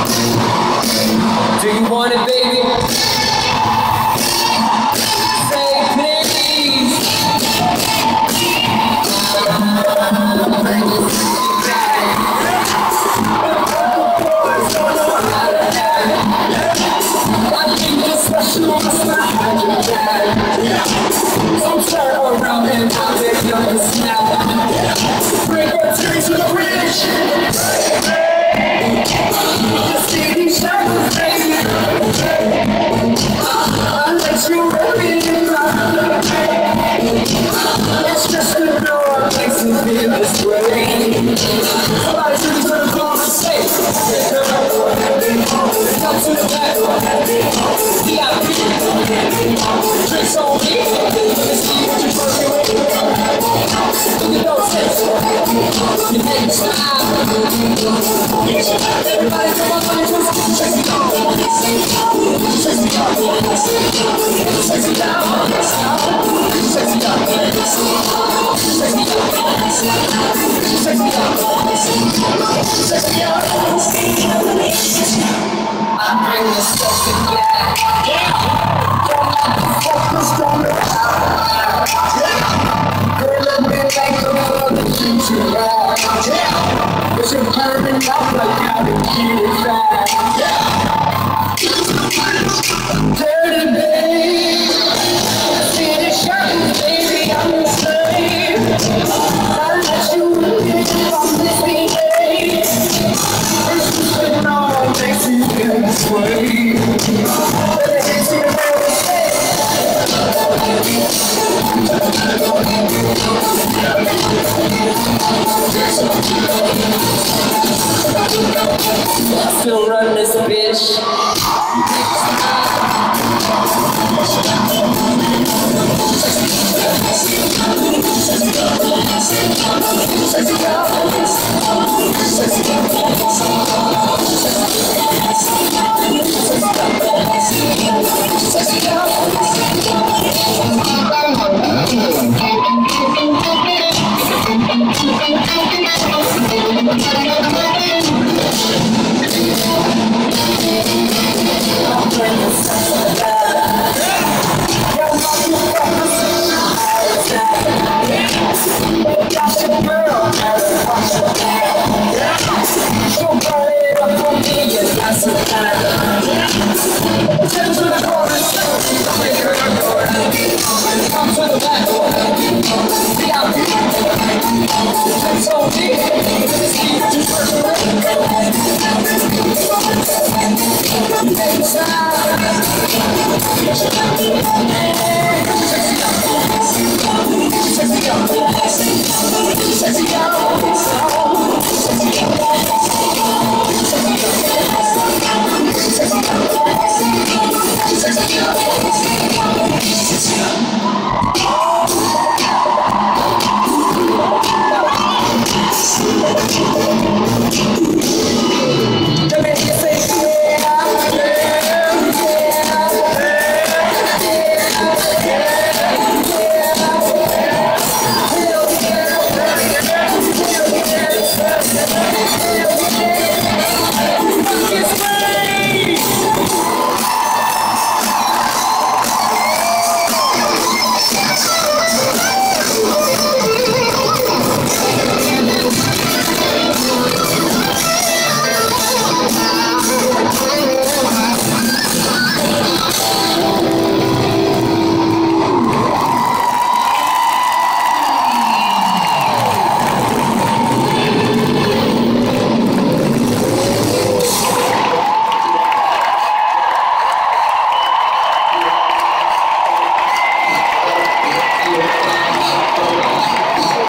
Do you want it, baby? Say please. I think you're special, don't turn around and I'll take your snap. Bring your tree to the bridge. Just see these shadows, baby. I'll let you rip it in my life. It's just a door that makes me feel this way. Somebody took me to the corner and say, come to the back. VIP. Drinks on me. Let's see what you're working with. Look at those hips. You make me smile. Everybody come on, just chase me down. Chase me down. Chase me down. Chase me down. Chase me down. Chase me down. Chase me down. I bring the sexy back. Don't let the focus on the power. Girl, let me make the world that treat you right. Cause you're burning up like how to keep it back. Dirty babe, see the shadows, baby, I'm the slave. I'll let you in from this day. It's just an all makes me feel this way. Still run this bitch. Sexy